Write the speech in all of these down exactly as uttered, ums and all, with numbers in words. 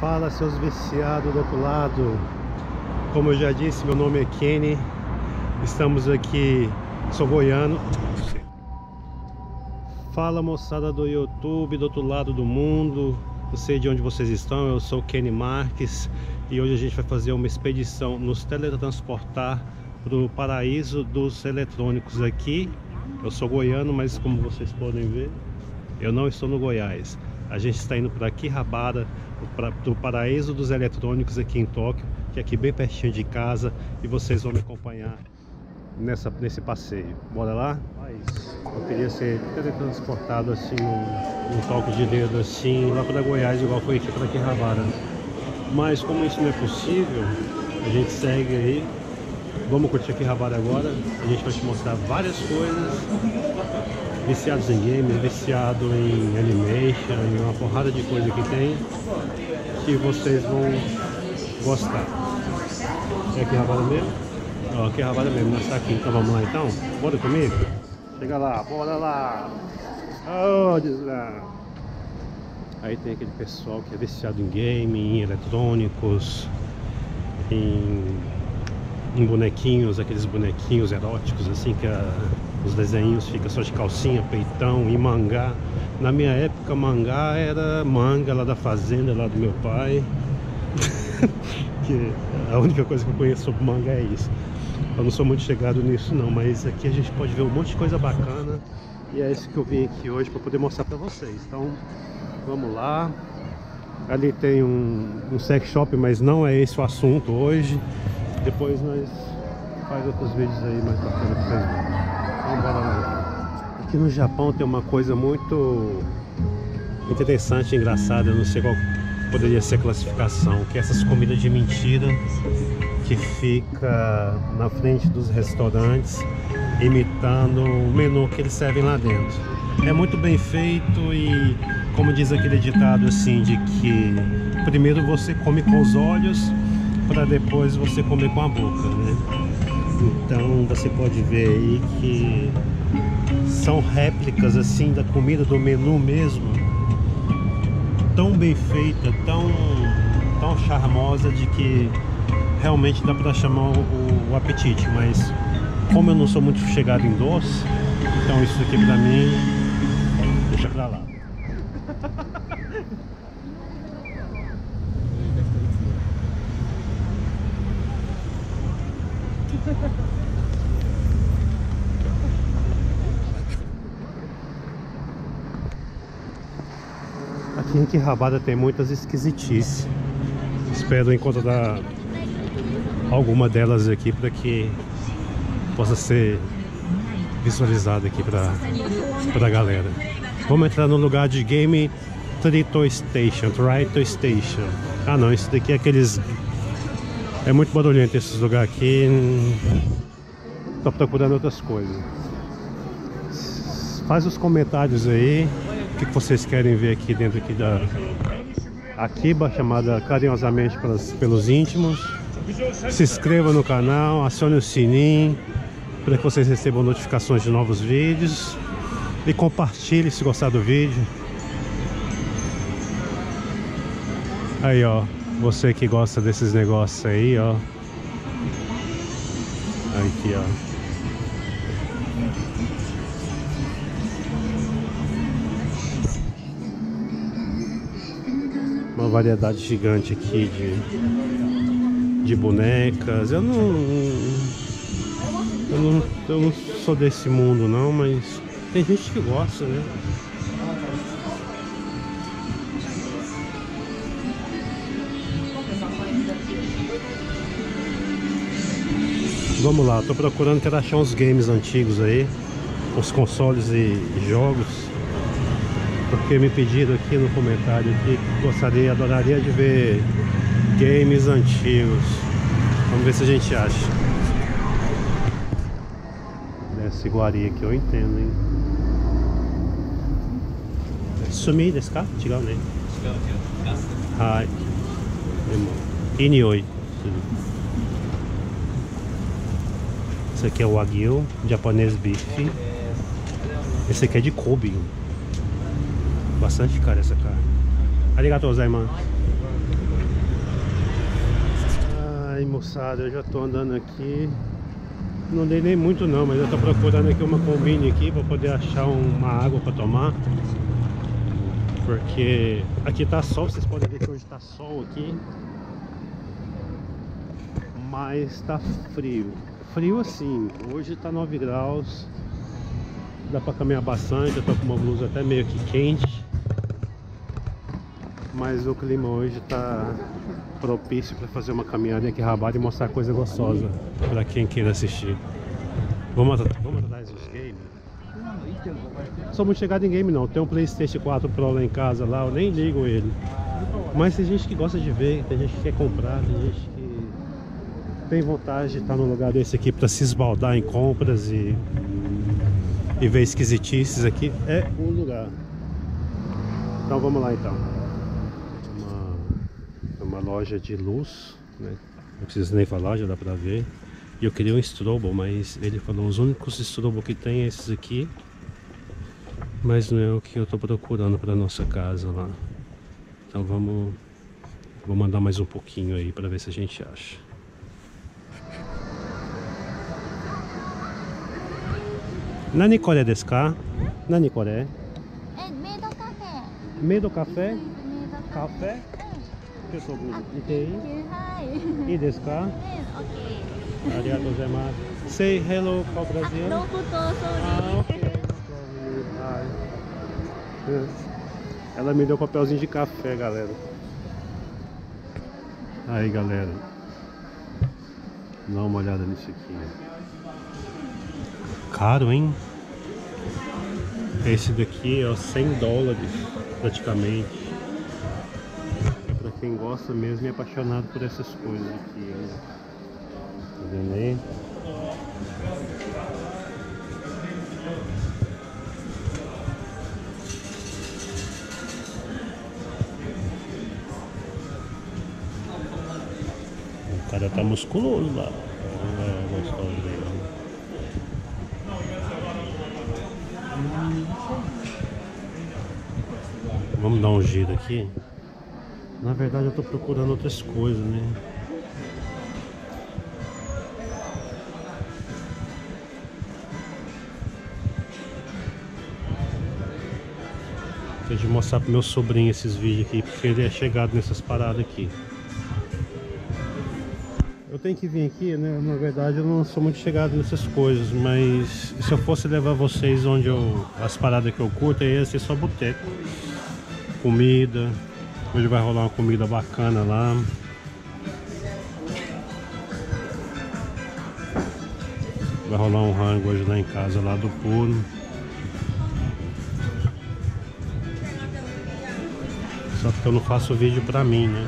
Fala, seus viciados do outro lado. Como eu já disse, meu nome é Kenny. Estamos aqui, sou goiano. Fala, moçada do YouTube, do outro lado do mundo. Não sei de onde vocês estão, eu sou o Kenny Marques. E hoje a gente vai fazer uma expedição, nos teletransportar para o paraíso dos eletrônicos aqui. Eu sou goiano, mas como vocês podem ver, eu não estou no Goiás. A gente está indo para Akihabara, para o paraíso dos eletrônicos aqui em Tóquio, que é aqui bem pertinho de casa, e vocês vão me acompanhar nessa, nesse passeio. Bora lá? Eu queria ser teletransportado assim, um, um toque de dedo assim, lá para Goiás, igual foi aqui para Akihabara. Mas como isso não é possível, a gente segue aí. Vamos curtir Akihabara agora. A gente vai te mostrar várias coisas. Viciados em games, viciado em animation, em uma porrada de coisa que tem, que vocês vão gostar. É Akihabara mesmo? Ó, Akihabara mesmo, nós tá aqui. Então vamos lá então? Bora comigo? Chega lá, bora lá! Oh, desgraça! Aí tem aquele pessoal que é viciado em game, em eletrônicos, em, em bonequinhos, aqueles bonequinhos eróticos assim que a, os desenhos ficam só de calcinha, peitão e mangá. Na minha época mangá era manga lá da fazenda, lá do meu pai. Que a única coisa que eu conheço sobre manga é isso. Eu não sou muito chegado nisso não, mas aqui a gente pode ver um monte de coisa bacana. E é isso que eu vim aqui hoje para poder mostrar para vocês. Então vamos lá. Ali tem um, um sex shop, mas não é esse o assunto hoje. Depois nós faz outros vídeos aí mais bacana pra vocês verem. Então bora lá. Aqui no Japão tem uma coisa muito interessante e engraçada. Eu não sei qual poderia ser a classificação, que é essas comidas de mentira que fica na frente dos restaurantes imitando o menu que eles servem lá dentro. É muito bem feito e, como diz aquele ditado assim, de que primeiro você come com os olhos para depois você comer com a boca, né? Então você pode ver aí que são réplicas assim da comida do menu mesmo, tão bem feita, tão, tão charmosa, de que realmente dá para chamar o, o apetite. Mas como eu não sou muito chegado em doce, então isso aqui pra mim deixa pra lá. Aqui em Akihabara tem muitas esquisitices. Espero encontrar alguma delas aqui para que possa ser visualizada aqui para para a galera. Vamos entrar no lugar de Game Trito Station, Trito Station. Ah não, isso daqui é aqueles... É muito barulhento esses lugares aqui. Tô procurando outras coisas. Faz os comentários aí. O que vocês querem ver aqui dentro aqui da Akiba, chamada carinhosamente pelos, pelos íntimos. Se inscreva no canal, acione o sininho para que vocês recebam notificações de novos vídeos. E compartilhe se gostar do vídeo. Aí ó, você que gosta desses negócios aí, ó. Aqui ó. Uma variedade gigante aqui de, de bonecas. Eu não, eu não eu não sou desse mundo não, mas tem gente que gosta, né? Vamos lá, tô procurando, quero achar uns games antigos aí, uns consoles e jogos. Porque me pediram aqui no comentário que gostaria, adoraria de ver games antigos. Vamos ver se a gente acha. Essa iguaria aqui eu entendo, hein? Sumi desu ka? Chigau né? Hai. Inioi. Esse aqui é o Wagyu, japonês bife. Esse aqui é de Kobe. Bastante cara essa carne. Arigatou gozaimasu. Ai, moçada, eu já tô andando aqui. Não dei nem muito não, mas eu tô procurando aqui uma combine aqui pra poder achar uma água pra tomar. Porque aqui tá sol, vocês podem ver que hoje tá sol aqui. Mas tá frio. Frio assim, hoje tá nove graus. Dá pra caminhar bastante, eu tô com uma blusa até meio que quente. Mas o clima hoje tá propício para fazer uma caminhada aqui rabada e mostrar coisa gostosa para quem queira assistir. Vamos, vamos atrás dos games? Não sou muito chegado em game não. Tem um PlayStation quatro Pro lá em casa lá, eu nem ligo ele. Mas tem gente que gosta de ver, tem gente que quer comprar, tem gente que tem vontade de estar num lugar desse aqui para se esbaldar em compras e, e ver esquisitices. Aqui é o lugar. Então vamos lá então. Uma loja de luz, né? Não precisa nem falar, já dá pra ver. E eu queria um strobo, mas ele falou os únicos strobo que tem é esses aqui. Mas não é o que eu tô procurando pra nossa casa lá. Então vamos, vou mandar mais um pouquinho aí pra ver se a gente acha. Nani kore desu ka? Nani kore? É medo café. Medo café? Medo Café? Que eu sou bonito. E tem? Hi. E desu ka? Ok. Arigatou gozaimasu. Say hello para o Brasil. No futo, sorry. Ah, ok. Ai. Ela me deu um papelzinho de café, galera. Aí, galera. Dá uma olhada nisso aqui. Caro, hein? Esse daqui é cem dólares, praticamente. Pra quem gosta mesmo e é apaixonado por essas coisas aqui, ó. Tá vendo aí? O cara tá musculoso lá. É gostoso dele. Vamos dar um giro aqui. Na verdade eu tô procurando outras coisas, né? Deixa eu mostrar pro meu sobrinho esses vídeos aqui, porque ele é chegado nessas paradas aqui. Eu tenho que vir aqui, né? Na verdade eu não sou muito chegado nessas coisas, mas se eu fosse levar vocês onde eu... as paradas que eu curto, ia ser só boteco. Comida. Hoje vai rolar uma comida bacana lá. Vai rolar um rango hoje lá em casa, lá do Puro. Só porque eu não faço vídeo pra mim, né?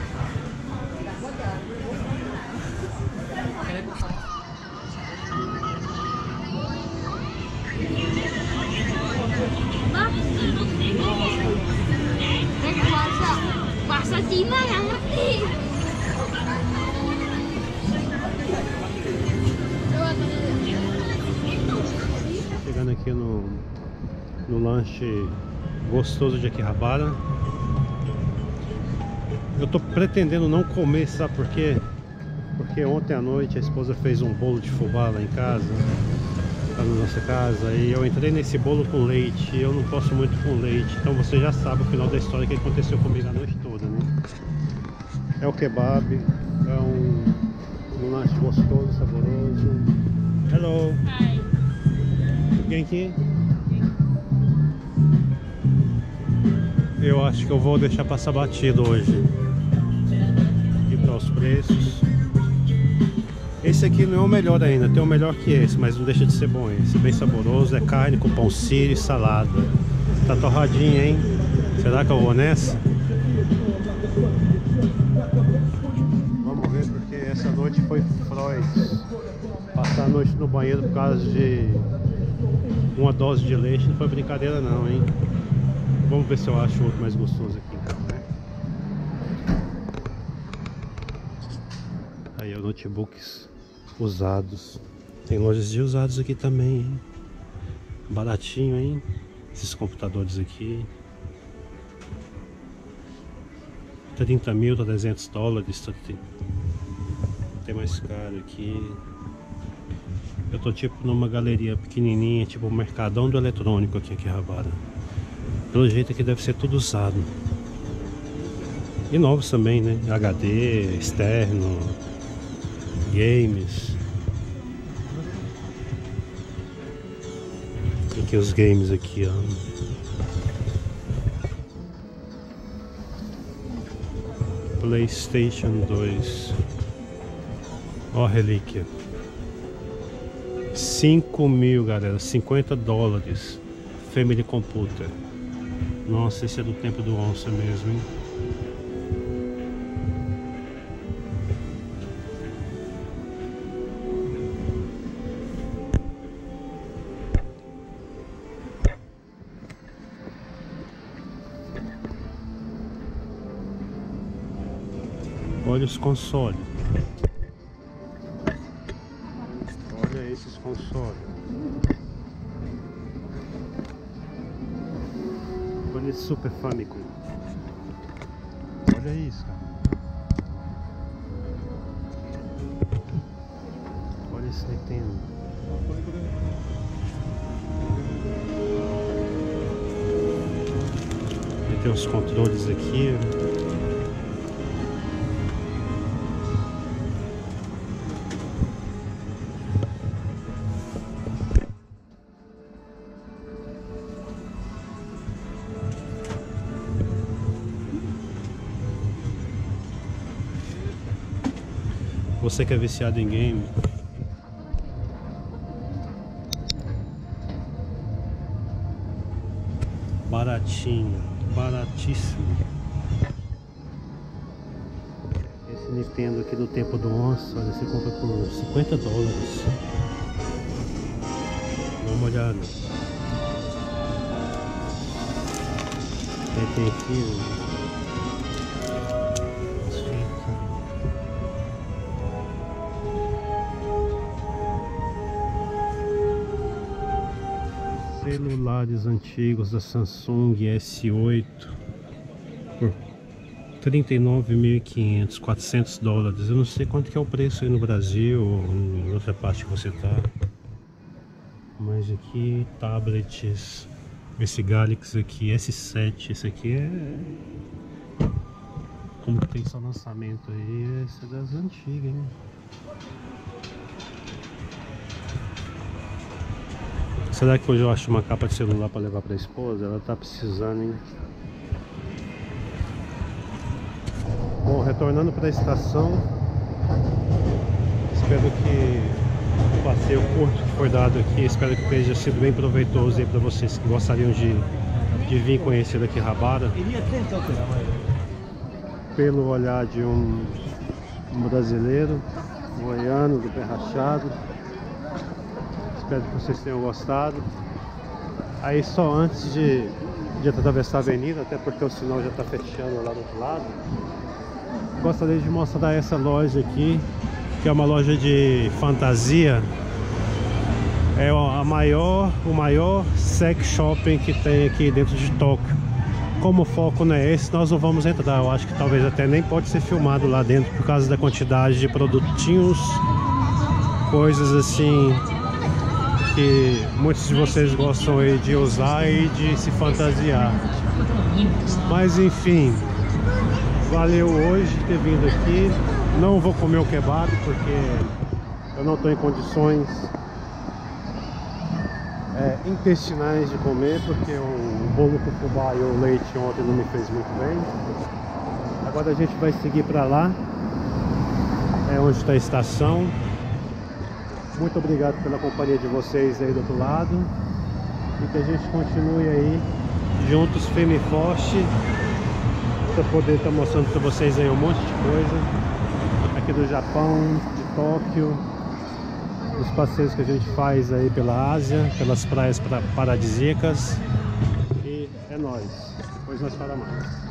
Chegando aqui no, no lanche gostoso de Akihabara. Eu tô pretendendo não comer, sabe por quê? Porque ontem à noite a esposa fez um bolo de fubá lá em casa, lá na nossa casa, e eu entrei nesse bolo com leite, e eu não posso muito com leite, então você já sabe o final da história que aconteceu comigo a noite toda, né? É o kebab, é um, um lanche gostoso, saboroso. Hello! Hi. Aqui? Eu acho que eu vou deixar passar batido hoje. E para os preços. Esse aqui não é o melhor ainda, tem o melhor que esse, mas não deixa de ser bom esse. Bem saboroso, é carne com pão sírio e salada. Tá torradinha, hein? Será que eu vou nessa? Vamos ver, porque essa noite foi Freud. Passar a noite no banheiro por causa de uma dose de leite não foi brincadeira não, hein? Vamos ver se eu acho outro mais gostoso aqui então, né? Aí, ó, notebooks usados. Tem lojas de usados aqui também, hein? Baratinho, hein? Esses computadores aqui. trinta mil, trezentos dólares. tem mais caro aqui. Eu tô tipo numa galeria pequenininha, tipo o mercadão do eletrônico aqui, aqui em Rabada. Pelo jeito aqui deve ser tudo usado. E novos também, né? H D, externo, games. Aqui os games aqui, ó. PlayStation dois. Ó a relíquia. cinco mil, galera. cinquenta dólares. Family Computer. Nossa, esse é do tempo do onça mesmo, hein? Olha os consoles. Olha esses consoles. Olha esse Super Famicom. Olha isso, cara. Olha esse Nintendo. E tem os controles aqui. Você que é viciado em game, baratinho, baratíssimo. Esse Nintendo aqui do tempo do onça, olha, você compra por cinquenta dólares. Dá uma olhada. Aí tem aqui celulares antigos da Samsung S oito por trinta e nove mil e quinhentos, quatrocentos dólares. Eu não sei quanto que é o preço aí no Brasil ou em outra parte que você tá. Mas aqui tablets, esse Galaxy aqui S sete, esse aqui é como tem só lançamento aí, esse é das antigas, hein? Será que hoje eu acho uma capa de celular para levar para a esposa? Ela tá precisando, hein? Bom, retornando para a estação, espero que o passeio curto que foi dado aqui, espero que tenha sido bem proveitoso aí para vocês que gostariam de, de vir conhecer daqui Rabada. Pelo olhar de um, um brasileiro, goiano, do pé rachado. Espero que vocês tenham gostado. Aí só antes de, de atravessar a avenida, até porque o sinal já está fechando lá do outro lado, gostaria de mostrar essa loja aqui, que é uma loja de fantasia. É a maior, o maior sex shopping que tem aqui dentro de Tóquio. Como o foco não é esse, nós não vamos entrar. Eu acho que talvez até nem pode ser filmado lá dentro por causa da quantidade de produtinhos, coisas assim que muitos de vocês gostam aí de usar e de se fantasiar. Mas enfim, valeu hoje ter vindo aqui. Não vou comer o kebab porque eu não estou em condições é, intestinais de comer, porque o bolo com fubá e o leite ontem não me fez muito bem. Agora a gente vai seguir para lá, é onde está a estação. Muito obrigado pela companhia de vocês aí do outro lado. E que a gente continue aí juntos, firme e forte, para poder estar mostrando para vocês aí um monte de coisa aqui do Japão, de Tóquio, os passeios que a gente faz aí pela Ásia, pelas praias paradisíacas. E é nóis. Depois nós falamos mais.